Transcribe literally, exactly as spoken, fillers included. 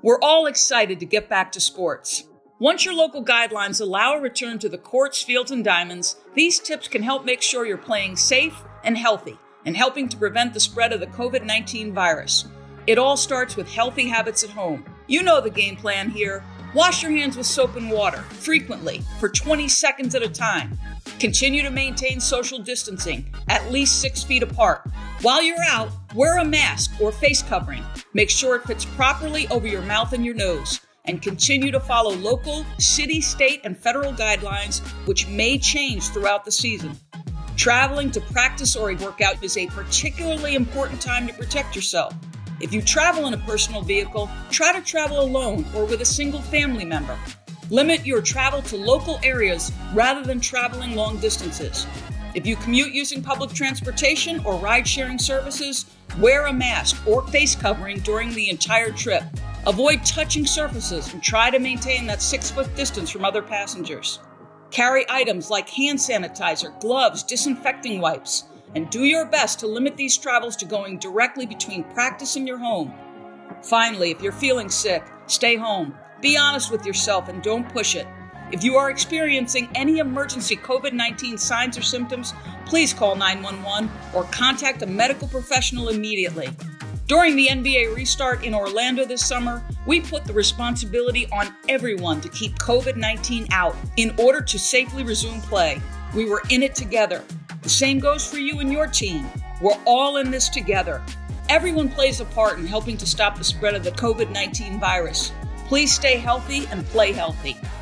We're all excited to get back to sports. Once your local guidelines allow a return to the courts, fields, and diamonds, these tips can help make sure you're playing safe and healthy and helping to prevent the spread of the covid nineteen virus. It all starts with healthy habits at home. You know the game plan here. Wash your hands with soap and water frequently for twenty seconds at a time. Continue to maintain social distancing, at least six feet apart. While you're out, wear a mask or face covering. Make sure it fits properly over your mouth and your nose. And continue to follow local, city, state, and federal guidelines, which may change throughout the season. Traveling to practice or a workout is a particularly important time to protect yourself. If you travel in a personal vehicle, try to travel alone or with a single family member. Limit your travel to local areas rather than traveling long distances. If you commute using public transportation or ride-sharing services, wear a mask or face covering during the entire trip. Avoid touching surfaces and try to maintain that six-foot distance from other passengers. Carry items like hand sanitizer, gloves, disinfecting wipes, and do your best to limit these travels to going directly between practice and your home. Finally, if you're feeling sick, stay home. Be honest with yourself and don't push it. If you are experiencing any emergency covid nineteen signs or symptoms, please call nine one one or contact a medical professional immediately. During the N B A restart in Orlando this summer, we put the responsibility on everyone to keep covid nineteen out in order to safely resume play. We were in it together. The same goes for you and your team. We're all in this together. Everyone plays a part in helping to stop the spread of the covid nineteen virus. Please stay healthy and play healthy.